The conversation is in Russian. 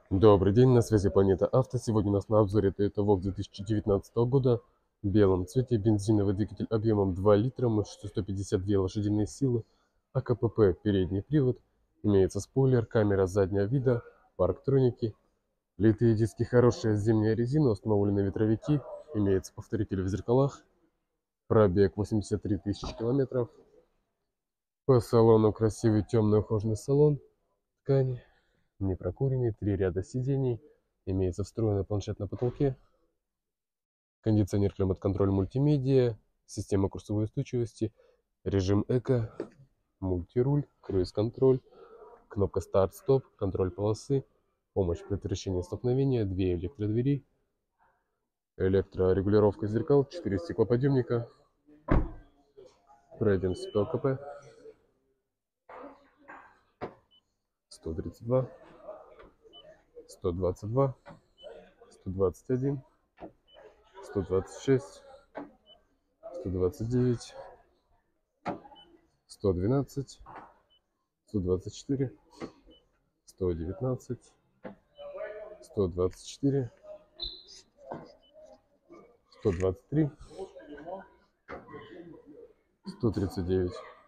Добрый день, на связи Планета Авто. Сегодня у нас на обзоре Toyota Volks 2019 года в белом цвете, бензиновый двигатель объемом 2 литра, мощностью 152 лошадиные силы, АКПП передний привод, имеется спойлер, камера заднего вида, парктроники, литые диски, хорошая зимняя резина, установлены ветровики, имеется повторитель в зеркалах, пробег 83 тысячи километров. По салону красивый темный ухоженный салон, ткань. Не прокуренный, 3 ряда сидений, имеется встроенный планшет на потолке, кондиционер, климат-контроль, мультимедиа, система курсовой устойчивости, режим эко, мультируль, круиз-контроль, кнопка старт-стоп, контроль полосы, помощь при предотвращении столкновения, 2 электродвери, электрорегулировка зеркал, 4 стеклоподъемника. Пройдемся по ЛКП. 132, 122, 121, 126, 129, 112, 124, 119, 124, 123, 139.